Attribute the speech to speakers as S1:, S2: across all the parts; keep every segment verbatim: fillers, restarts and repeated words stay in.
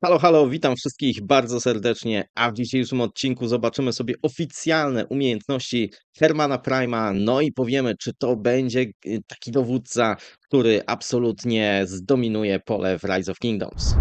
S1: Halo, halo, witam wszystkich bardzo serdecznie, a w dzisiejszym odcinku zobaczymy sobie oficjalne umiejętności Hermana Prima, no i powiemy, czy to będzie y, taki dowódca, który absolutnie zdominuje pole w Rise of Kingdoms.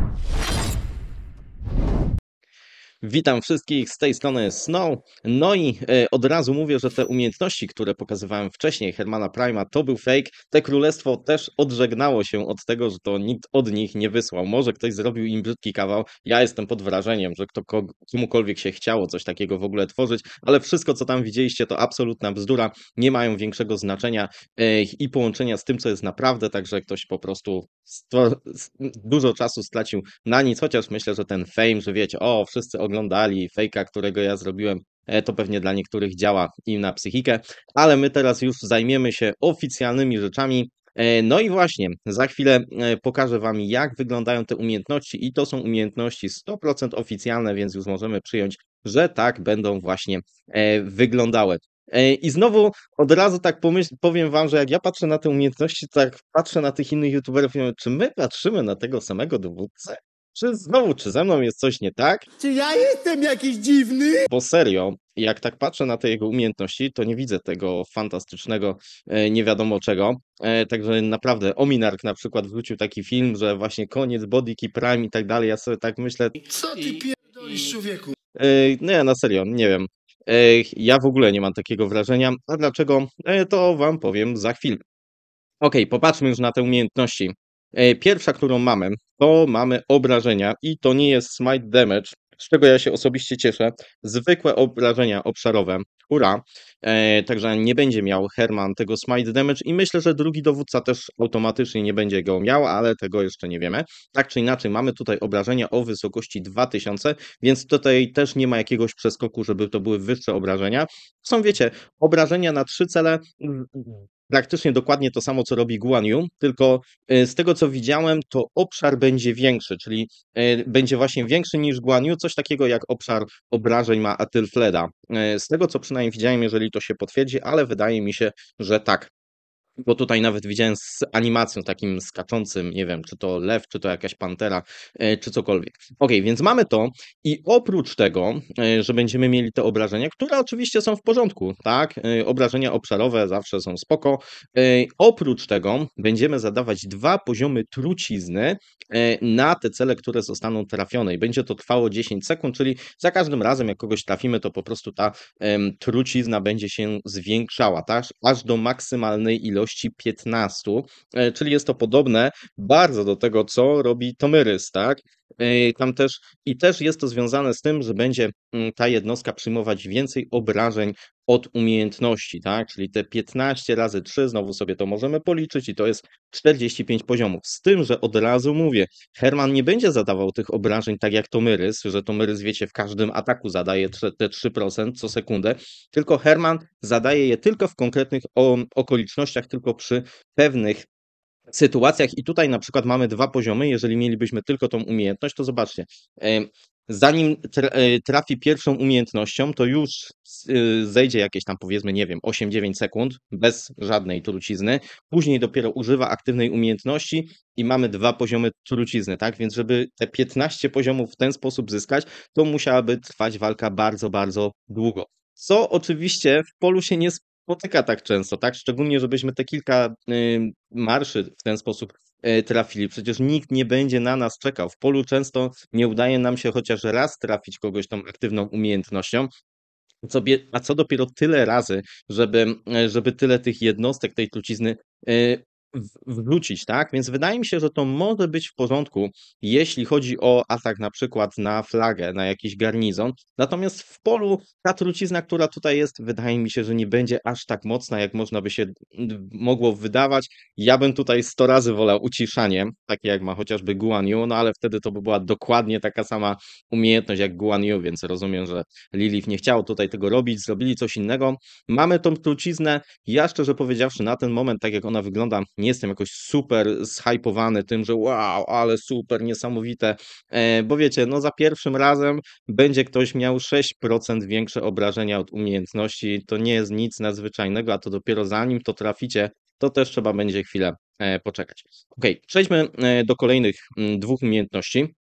S1: Witam wszystkich z tej strony Snow. No i e, od razu mówię, że te umiejętności, które pokazywałem wcześniej Hermana Prima, to był fake. Te królestwo też odżegnało się od tego, że to nikt od nich nie wysłał. Może ktoś zrobił im brzydki kawał. Ja jestem pod wrażeniem, że kto, komukolwiek się chciało coś takiego w ogóle tworzyć, ale wszystko, co tam widzieliście, to absolutna bzdura. Nie mają większego znaczenia e, i połączenia z tym, co jest naprawdę, także ktoś po prostu sto, dużo czasu stracił na nic, chociaż myślę, że ten fame, że wiecie, o, wszyscy oglądali fejka, którego ja zrobiłem, e, to pewnie dla niektórych działa im na psychikę, ale my teraz już zajmiemy się oficjalnymi rzeczami. E, No i właśnie, za chwilę e, pokażę Wam, jak wyglądają te umiejętności i to są umiejętności sto procent oficjalne, więc już możemy przyjąć, że tak będą właśnie e, wyglądały. E, I znowu od razu tak pomyśl, powiem Wam, że jak ja patrzę na te umiejętności, to tak patrzę na tych innych youtuberów i mówię, czy my patrzymy na tego samego dowódcę? Czy znowu, czy ze mną jest coś nie tak?
S2: Czy ja jestem jakiś dziwny?
S1: Bo serio, jak tak patrzę na te jego umiejętności, to nie widzę tego fantastycznego e, nie wiadomo czego. E, także naprawdę Ominark na przykład wrzucił taki film, że właśnie koniec Bodyki Prime i tak dalej. Ja sobie tak myślę,
S2: Co ty pierdolisz, człowieku?
S1: e, nie, na serio, nie wiem. E, ja w ogóle nie mam takiego wrażenia. A dlaczego? E, to wam powiem za chwilę. Okej, popatrzmy już na te umiejętności. E, Pierwsza, którą mamy, to mamy obrażenia i to nie jest smite damage, z czego ja się osobiście cieszę. Zwykłe obrażenia obszarowe. Hurra! E, także nie będzie miał Herman tego smite damage i myślę, że drugi dowódca też automatycznie nie będzie go miał, ale tego jeszcze nie wiemy. Tak czy inaczej, mamy tutaj obrażenia o wysokości dwa tysiące, więc tutaj też nie ma jakiegoś przeskoku, żeby to były wyższe obrażenia. Są, wiecie, obrażenia na trzy cele, praktycznie dokładnie to samo, co robi Guan Yu, tylko y, z tego, co widziałem, to obszar będzie większy, czyli y, będzie właśnie większy niż Guan Yu, coś takiego jak obszar obrażeń ma Aethelflaeda. Y, Z tego, co przynajmniej widziałem, jeżeli to się potwierdzi, ale wydaje mi się, że tak. Bo tutaj nawet widziałem z animacją takim skaczącym, nie wiem, czy to lew, czy to jakaś pantera, e, czy cokolwiek. Okej, więc mamy to i oprócz tego, e, że będziemy mieli te obrażenia, które oczywiście są w porządku, tak? E, Obrażenia obszarowe zawsze są spoko. E, Oprócz tego będziemy zadawać dwa poziomy trucizny e, na te cele, które zostaną trafione i będzie to trwało dziesięć sekund, czyli za każdym razem, jak kogoś trafimy, to po prostu ta em, trucizna będzie się zwiększała, tak? Aż do maksymalnej ilości piętnaście, e, czyli jest to podobne bardzo do tego, co robi Tomyrys, tak? E, Tam też i też jest to związane z tym, że będzie mm, ta jednostka przyjmować więcej obrażeń od umiejętności, tak? Czyli te piętnaście razy trzy, znowu sobie to możemy policzyć i to jest czterdzieści pięć poziomów. Z tym, że od razu mówię, Herman nie będzie zadawał tych obrażeń tak jak Tomyrys, że Tomyrys, wiecie, w każdym ataku zadaje trze- te trzy procent co sekundę, tylko Herman zadaje je tylko w konkretnych o, okolicznościach, tylko przy pewnych sytuacjach. I tutaj na przykład mamy dwa poziomy. Jeżeli mielibyśmy tylko tą umiejętność, to zobaczcie. em, Zanim tra- e, trafi pierwszą umiejętnością, to już y, zejdzie jakieś tam powiedzmy, nie wiem, osiem dziewięć sekund bez żadnej trucizny. Później dopiero używa aktywnej umiejętności i mamy dwa poziomy trucizny, tak? Więc żeby te piętnaście poziomów w ten sposób zyskać, to musiałaby trwać walka bardzo, bardzo długo. Co oczywiście w polu się nie spotyka tak często, tak? Szczególnie, żebyśmy te kilka y, marszy w ten sposób y, trafili. Przecież nikt nie będzie na nas czekał. W polu często nie udaje nam się chociaż raz trafić kogoś tą aktywną umiejętnością. Co bie, a co dopiero tyle razy, żeby, y, żeby tyle tych jednostek tej trucizny y, w- wrzucić, tak? Więc wydaje mi się, że to może być w porządku, jeśli chodzi o atak na przykład na flagę, na jakiś garnizon. Natomiast w polu ta trucizna, która tutaj jest, wydaje mi się, że nie będzie aż tak mocna, jak można by się mm, mogło wydawać. Ja bym tutaj sto razy wolał uciszanie, takie jak ma chociażby Guan Yu, no ale wtedy to by była dokładnie taka sama umiejętność jak Guan Yu, więc rozumiem, że Lilith nie chciał tutaj tego robić, zrobili coś innego. Mamy tą truciznę. Ja szczerze powiedziawszy, na ten moment, tak jak ona wygląda, nie jestem jakoś super zhypowany tym, że wow, ale super, niesamowite, e, bo wiecie, no za pierwszym razem będzie ktoś miał sześć procent większe obrażenia od umiejętności, to nie jest nic nadzwyczajnego, a to dopiero zanim to traficie, to też trzeba będzie chwilę e, poczekać. Ok, przejdźmy e, do kolejnych m, dwóch umiejętności.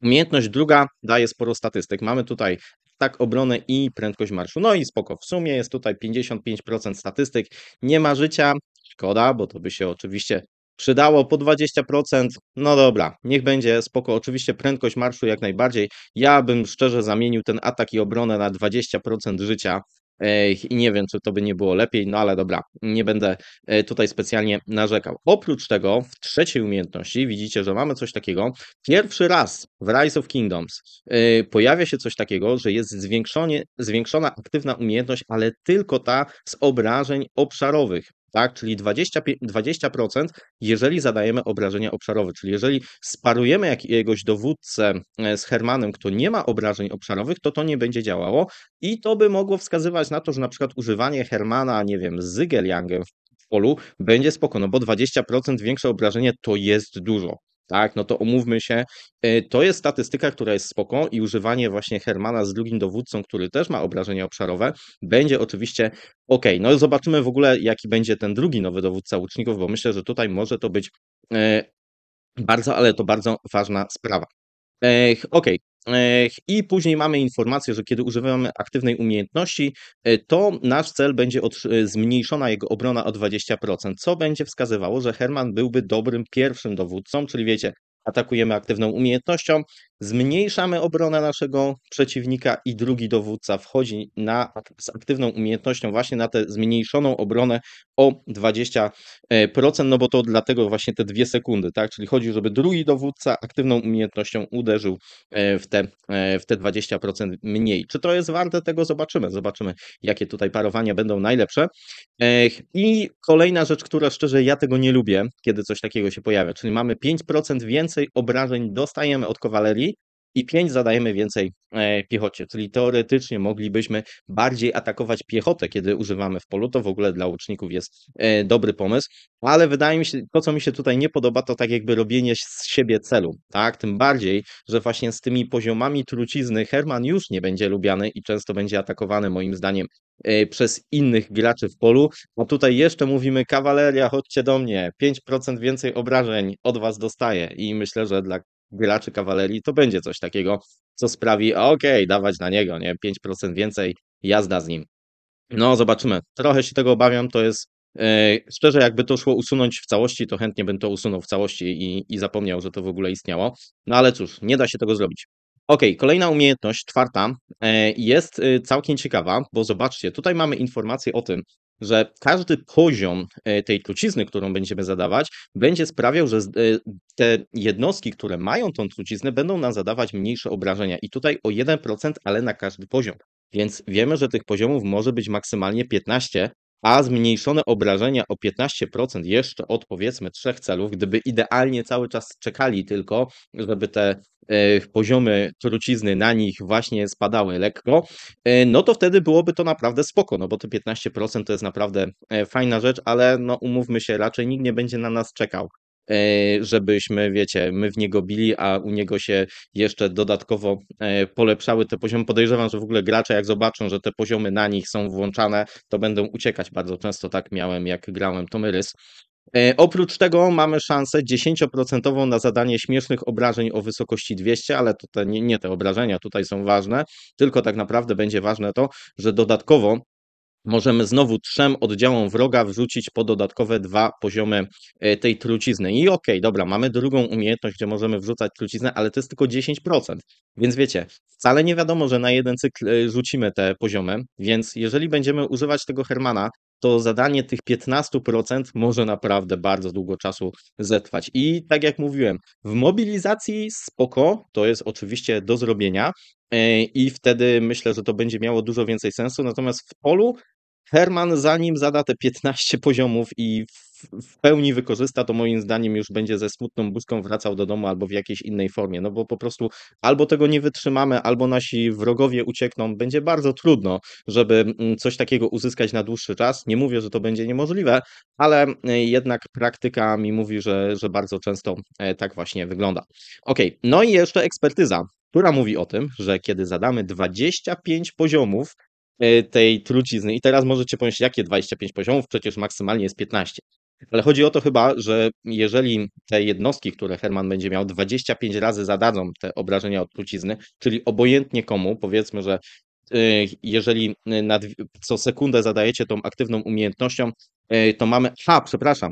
S1: Umiejętność druga daje sporo statystyk. Mamy tutaj tak obronę i prędkość marszu. No i spoko. W sumie jest tutaj pięćdziesiąt pięć procent statystyk. Nie ma życia. Szkoda, bo to by się oczywiście przydało po dwadzieścia procent. No dobra, niech będzie spoko. Oczywiście prędkość marszu jak najbardziej. Ja bym szczerze zamienił ten atak i obronę na dwadzieścia procent życia. Ej, I nie wiem, czy to by nie było lepiej, no ale dobra, nie będę e, tutaj specjalnie narzekał. Oprócz tego, w trzeciej umiejętności widzicie, że mamy coś takiego. Pierwszy raz w Rise of Kingdoms e, pojawia się coś takiego, że jest zwiększone, zwiększona aktywna umiejętność, ale tylko ta z obrażeń obszarowych. Tak, czyli dwadzieścia, dwadzieścia procent, jeżeli zadajemy obrażenia obszarowe, czyli jeżeli sparujemy jakiegoś dowódcę e, z Hermanem, kto nie ma obrażeń obszarowych, to to nie będzie działało i to by mogło wskazywać na to, że na przykład używanie Hermana, nie wiem, z Zygeliangiem w polu będzie spoko, no bo dwadzieścia procent większe obrażenie to jest dużo. Tak, no to umówmy się, e, to jest statystyka, która jest spoko i używanie właśnie Hermana z drugim dowódcą, który też ma obrażenia obszarowe, będzie oczywiście ok. No zobaczymy w ogóle, jaki będzie ten drugi nowy dowódca łuczników, bo myślę, że tutaj może to być e, bardzo, ale to bardzo ważna sprawa. Ech, okej. Ech, I później mamy informację, że kiedy używamy aktywnej umiejętności, e, to nasz cel będzie otr- e, zmniejszona jego obrona o dwadzieścia procent, co będzie wskazywało, że Herman byłby dobrym pierwszym dowódcą, czyli wiecie, atakujemy aktywną umiejętnością, zmniejszamy obronę naszego przeciwnika i drugi dowódca wchodzi na, z aktywną umiejętnością właśnie na tę zmniejszoną obronę o dwadzieścia procent, no bo to dlatego właśnie te dwie sekundy, tak? Czyli chodzi, żeby drugi dowódca aktywną umiejętnością uderzył e, w te, e, w te dwadzieścia procent mniej. Czy to jest warte tego? Zobaczymy. Zobaczymy, jakie tutaj parowania będą najlepsze. Ech, I kolejna rzecz, która szczerze ja tego nie lubię, kiedy coś takiego się pojawia, czyli mamy pięć procent więcej obrażeń dostajemy od kawalerii i pięć zadajemy więcej e, piechocie, czyli teoretycznie moglibyśmy bardziej atakować piechotę, kiedy używamy w polu, to w ogóle dla łuczników jest e, dobry pomysł, ale wydaje mi się, to co mi się tutaj nie podoba, to tak jakby robienie z siebie celu, tak, tym bardziej, że właśnie z tymi poziomami trucizny Herman już nie będzie lubiany i często będzie atakowany moim zdaniem e, przez innych graczy w polu, a tutaj jeszcze mówimy kawaleria, chodźcie do mnie, pięć procent więcej obrażeń od was dostaję i myślę, że dla graczy kawalerii to będzie coś takiego, co sprawi, okej, dawać na niego, nie, pięć procent więcej, jazda z nim. No, zobaczymy. Trochę się tego obawiam, to jest e, szczerze, jakby to szło usunąć w całości, to chętnie bym to usunął w całości i, i zapomniał, że to w ogóle istniało. No ale cóż, nie da się tego zrobić. Okej, kolejna umiejętność, czwarta, e, jest e, całkiem ciekawa, bo zobaczcie, tutaj mamy informację o tym, że każdy poziom e, tej trucizny, którą będziemy zadawać, będzie sprawiał, że z- e, te jednostki, które mają tą truciznę, będą nam zadawać mniejsze obrażenia. I tutaj o jeden procent, ale na każdy poziom. Więc wiemy, że tych poziomów może być maksymalnie piętnaście, a zmniejszone obrażenia o piętnaście procent jeszcze od powiedzmy trzech celów, gdyby idealnie cały czas czekali tylko, żeby te e, poziomy trucizny na nich właśnie spadały lekko, e, no to wtedy byłoby to naprawdę spoko, no bo te piętnaście procent to jest naprawdę e, fajna rzecz, ale no umówmy się, raczej nikt nie będzie na nas czekał, e, żebyśmy, wiecie, my w niego bili, a u niego się jeszcze dodatkowo e, polepszały te poziomy. Podejrzewam, że w ogóle gracze jak zobaczą, że te poziomy na nich są włączane, to będą uciekać bardzo często. Tak miałem, jak grałem Tomyrys. E, oprócz tego mamy szansę dziesięć procent na zadanie śmiesznych obrażeń o wysokości dwieście, ale to te, nie, nie te obrażenia tutaj są ważne, tylko tak naprawdę będzie ważne to, że dodatkowo możemy znowu trzem oddziałom wroga wrzucić po dodatkowe dwa poziomy e, tej trucizny. I okej, dobra, mamy drugą umiejętność, gdzie możemy wrzucać truciznę, ale to jest tylko dziesięć procent. Więc wiecie, wcale nie wiadomo, że na jeden cykl e, rzucimy te poziomy, więc jeżeli będziemy używać tego Hermana, to zadanie tych piętnaście procent może naprawdę bardzo długo czasu zetrwać. I tak jak mówiłem, w mobilizacji spoko, to jest oczywiście do zrobienia, e, i wtedy myślę, że to będzie miało dużo więcej sensu, natomiast w polu Herman, zanim zada te piętnaście poziomów i w, w pełni wykorzysta, to moim zdaniem już będzie ze smutną buzką wracał do domu albo w jakiejś innej formie, no bo po prostu albo tego nie wytrzymamy, albo nasi wrogowie uciekną. Będzie bardzo trudno, żeby mm, coś takiego uzyskać na dłuższy czas. Nie mówię, że to będzie niemożliwe, ale e, jednak praktyka mi mówi, że, że bardzo często e, tak właśnie wygląda. Ok, no i jeszcze ekspertyza, która mówi o tym, że kiedy zadamy dwadzieścia pięć poziomów, e, tej trucizny. I teraz możecie pomyśleć, jakie dwadzieścia pięć poziomów? Przecież maksymalnie jest piętnaście. Ale chodzi o to chyba, że jeżeli te jednostki, które Herman będzie miał, dwadzieścia pięć razy zadadzą te obrażenia od trucizny, czyli obojętnie komu, powiedzmy, że y, jeżeli y, na dwie, co sekundę zadajecie tą aktywną umiejętnością, y, to mamy. Ha, przepraszam.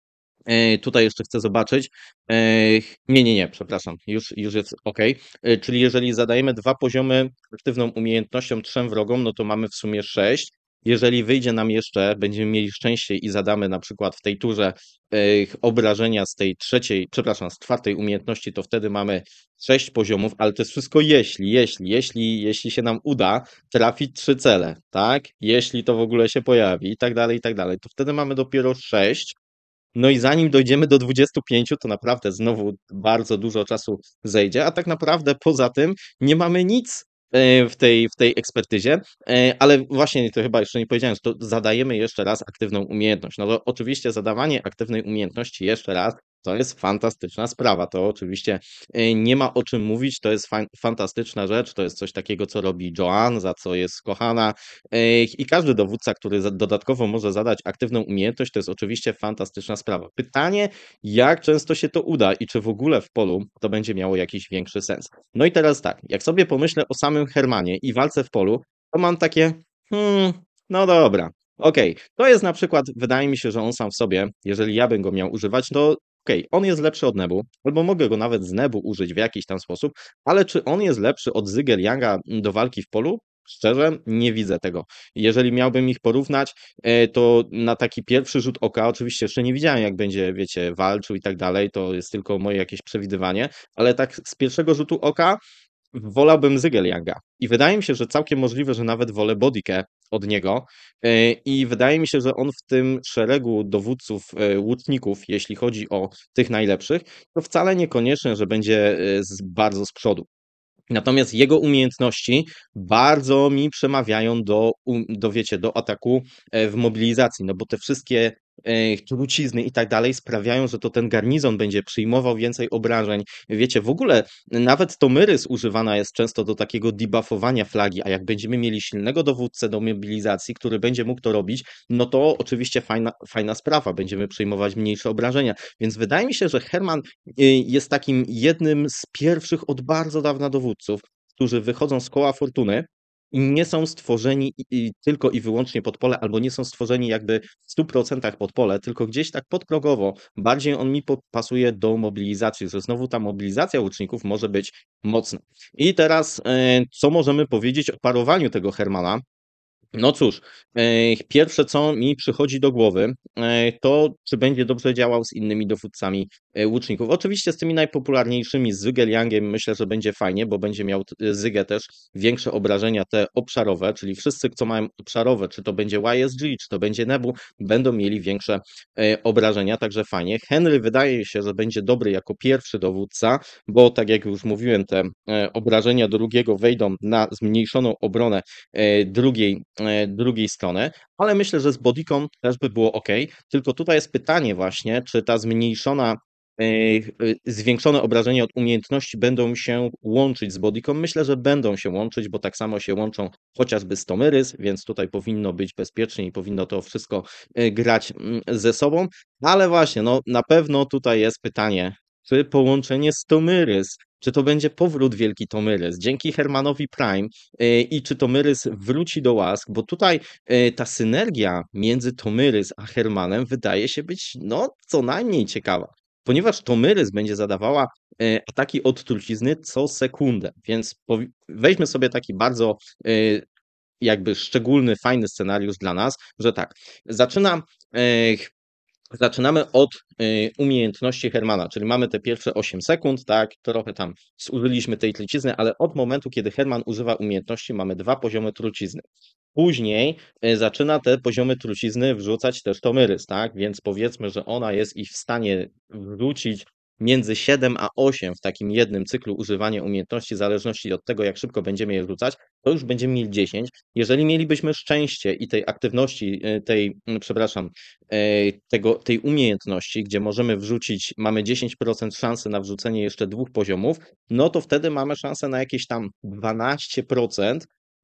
S1: y, Tutaj jeszcze chcę zobaczyć. y, Nie, nie, nie, przepraszam. Już, już jest ok. Czyli jeżeli zadajemy dwa poziomy aktywną umiejętnością trzem wrogom, no to mamy w sumie sześć. Jeżeli wyjdzie nam jeszcze, będziemy mieli szczęście i zadamy na przykład w tej turze e, obrażenia z tej trzeciej, przepraszam, z czwartej umiejętności, to wtedy mamy sześć poziomów, ale to jest wszystko jeśli, jeśli, jeśli, jeśli się nam uda trafić trzy cele, tak? Jeśli to w ogóle się pojawi i tak dalej, i tak dalej, to wtedy mamy dopiero sześć. No i zanim dojdziemy do dwudziestu pięciu, to naprawdę znowu bardzo dużo czasu zejdzie, a tak naprawdę poza tym nie mamy nic e, w tej, w tej ekspertyzie, e, ale właśnie to chyba jeszcze nie powiedziałem, że to zadajemy jeszcze raz aktywną umiejętność. No to oczywiście zadawanie aktywnej umiejętności jeszcze raz to jest fantastyczna sprawa. To oczywiście e, nie ma o czym mówić, to jest fa fantastyczna rzecz, to jest coś takiego, co robi Joanne, za co jest kochana. E, I każdy dowódca, który za- dodatkowo może zadać aktywną umiejętność, to jest oczywiście fantastyczna sprawa. Pytanie, jak często się to uda i czy w ogóle w polu to będzie miało jakiś większy sens. No i teraz tak, jak sobie pomyślę o samym Hermanie i walce w polu, to mam takie, hmm, no dobra, okej, to jest na przykład, wydaje mi się, że on sam w sobie, jeżeli ja bym go miał używać, to okej, on jest lepszy od Nebu, albo mogę go nawet z Nebu użyć w jakiś tam sposób, ale czy on jest lepszy od Zigel Younga do walki w polu? Szczerze, nie widzę tego. Jeżeli miałbym ich porównać, e, to na taki pierwszy rzut oka, oczywiście jeszcze nie widziałem, jak będzie, wiecie, walczył i tak dalej, to jest tylko moje jakieś przewidywanie, ale tak z pierwszego rzutu oka wolałbym Zigel Younga. I wydaje mi się, że całkiem możliwe, że nawet wolę Bodykę od niego. E, I wydaje mi się, że on w tym szeregu dowódców, e, łuczników, jeśli chodzi o tych najlepszych, to wcale niekoniecznie, że będzie e, z, bardzo z przodu. Natomiast jego umiejętności bardzo mi przemawiają do, um, do wiecie, do ataku e, w mobilizacji, no bo te wszystkie e, trucizny i tak dalej sprawiają, że to ten garnizon będzie przyjmował więcej obrażeń. Wiecie, w ogóle nawet Tomyrys używana jest często do takiego debuffowania flagi, a jak będziemy mieli silnego dowódcę do mobilizacji, który będzie mógł to robić, no to oczywiście fajna, fajna sprawa, będziemy przyjmować mniejsze obrażenia. Więc wydaje mi się, że Herman y, jest takim jednym z pierwszych od bardzo dawna dowódców, którzy wychodzą z koła fortuny i nie są stworzeni i, i tylko i wyłącznie pod pole, albo nie są stworzeni jakby w stu procentach pod pole, tylko gdzieś tak podprogowo. Bardziej on mi po- pasuje do mobilizacji, że znowu ta mobilizacja łuczników może być mocna. I teraz, e, co możemy powiedzieć o parowaniu tego Hermana? No cóż, e, pierwsze co mi przychodzi do głowy, e, to czy będzie dobrze działał z innymi dowódcami e, łuczników. Oczywiście z tymi najpopularniejszymi, z Zigel Youngiem myślę, że będzie fajnie, bo będzie miał t- Zygę też większe obrażenia te obszarowe, czyli wszyscy, co mają obszarowe, czy to będzie Y S G, czy to będzie Nebu, będą mieli większe e, obrażenia, także fajnie. Henry wydaje się, że będzie dobry jako pierwszy dowódca, bo tak jak już mówiłem, te e, obrażenia drugiego wejdą na zmniejszoną obronę e, drugiej, e, drugiej strony, ale myślę, że z Bodyką też by było ok. Tylko tutaj jest pytanie właśnie, czy ta zmniejszona, e, e, zwiększone obrażenia od umiejętności będą się łączyć z Bodyką. Myślę, że będą się łączyć, bo tak samo się łączą chociażby z Tomyrys, więc tutaj powinno być bezpiecznie i powinno to wszystko e, grać mm, ze sobą. Ale właśnie, no na pewno tutaj jest pytanie, czy połączenie z Tomyrys, czy to będzie powrót Wielki Tomyrys dzięki Hermanowi Prime y, i czy Tomyrys wróci do łask, bo tutaj y, ta synergia między Tomyrys a Hermanem wydaje się być no co najmniej ciekawa, ponieważ Tomyrys będzie zadawała y, ataki od trucizny co sekundę, więc powi- weźmy sobie taki bardzo y, jakby szczególny, fajny scenariusz dla nas, że tak, zaczyna y, Zaczynamy od y, umiejętności Hermana, czyli mamy te pierwsze osiem sekund, tak, trochę tam zużyliśmy tej trucizny, ale od momentu, kiedy Herman używa umiejętności, mamy dwa poziomy trucizny. Później y, zaczyna te poziomy trucizny wrzucać też Tomyrys, tak, więc powiedzmy, że ona jest ich w stanie wrzucić między siedem a osiem w takim jednym cyklu używania umiejętności, w zależności od tego, jak szybko będziemy je rzucać, to już będziemy mieli dziesięć. Jeżeli mielibyśmy szczęście i tej aktywności, y, tej, mm, przepraszam, e, tego, tej umiejętności, gdzie możemy wrzucić, mamy dziesięć procent szansy na wrzucenie jeszcze dwóch poziomów, no to wtedy mamy szansę na jakieś tam dwanaście procent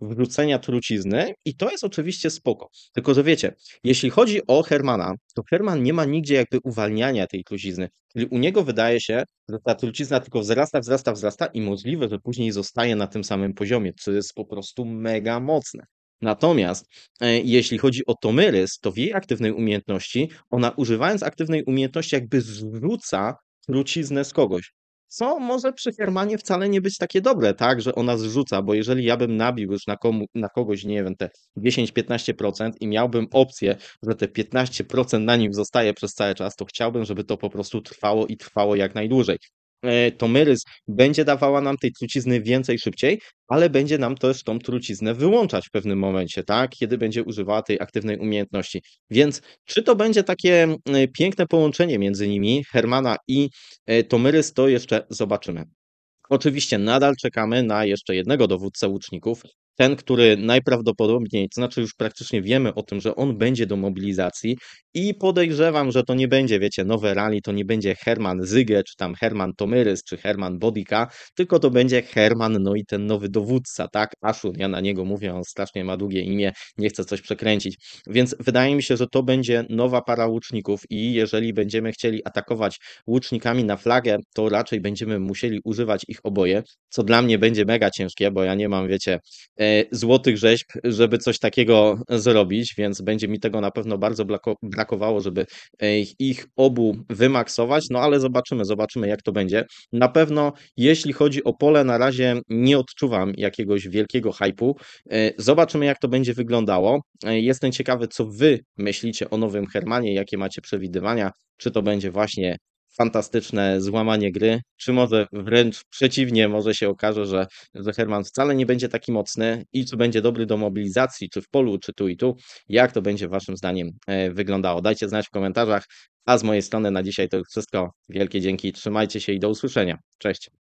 S1: wrzucenia trucizny i to jest oczywiście spoko. Tylko że wiecie, jeśli chodzi o Hermana, to Herman nie ma nigdzie jakby uwalniania tej trucizny. Czyli u niego wydaje się, że ta trucizna tylko wzrasta, wzrasta, wzrasta i możliwe, że później zostaje na tym samym poziomie, co jest po prostu mega mocne. Natomiast e, jeśli chodzi o Tomyrys, to w jej aktywnej umiejętności, ona używając aktywnej umiejętności jakby zrzuca truciznę z kogoś. Co może przy Hermanie wcale nie być takie dobre, tak, że ona zrzuca, bo jeżeli ja bym nabił już na, komu, na kogoś, nie wiem, te dziesięć piętnaście procent i miałbym opcję, że te piętnaście procent na nim zostaje przez cały czas, to chciałbym, żeby to po prostu trwało i trwało jak najdłużej. E, Tomyrys będzie dawała nam tej trucizny więcej szybciej, ale będzie nam też tą truciznę wyłączać w pewnym momencie, tak, kiedy będzie używała tej aktywnej umiejętności. Więc czy to będzie takie mm, piękne połączenie między nimi, Hermana i e, Tomyrys, to jeszcze zobaczymy. Oczywiście nadal czekamy na jeszcze jednego dowódcę łuczników. Ten, który najprawdopodobniej, to znaczy już praktycznie wiemy o tym, że on będzie do mobilizacji i podejrzewam, że to nie będzie, wiecie, nowe rally, to nie będzie Herman Zygę, czy tam Herman Tomyrys, czy Herman Bodika, tylko to będzie Herman, no i ten nowy dowódca, tak? Aszun, ja na niego mówię, on strasznie ma długie imię, nie chcę coś przekręcić. Więc wydaje mi się, że to będzie nowa para łuczników i jeżeli będziemy chcieli atakować łucznikami na flagę, to raczej będziemy musieli używać ich oboje, co dla mnie będzie mega ciężkie, bo ja nie mam, wiecie, e, złotych rzeźb, żeby coś takiego zrobić, więc będzie mi tego na pewno bardzo blako- brakowało, żeby e, ich obu wymaksować, no ale zobaczymy, zobaczymy jak to będzie. Na pewno jeśli chodzi o pole, na razie nie odczuwam jakiegoś wielkiego hypu. E, Zobaczymy jak to będzie wyglądało. E, Jestem ciekawy, co wy myślicie o nowym Hermanie, jakie macie przewidywania, czy to będzie właśnie fantastyczne złamanie gry, czy może wręcz przeciwnie, może się okaże, że, że Herman wcale nie będzie taki mocny i czy będzie dobry do mobilizacji, czy w polu, czy tu i tu. Jak to będzie waszym zdaniem e, wyglądało? Dajcie znać w komentarzach, a z mojej strony na dzisiaj to już wszystko. Wielkie dzięki, trzymajcie się i do usłyszenia. Cześć.